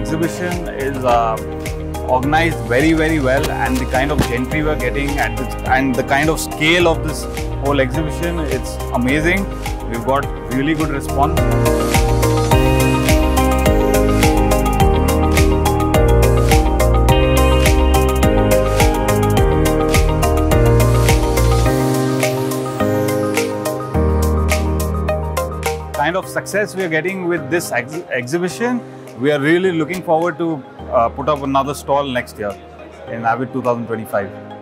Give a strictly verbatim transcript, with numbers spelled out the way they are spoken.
exhibition is uh, organized very very well, and the kind of gentry we are getting and, this, and the kind of scale of this whole exhibition, it's amazing. We've got really good response. Kind of success we are getting with this ex exhibition, we are really looking forward to uh, put up another stall next year in Abid two thousand twenty-five.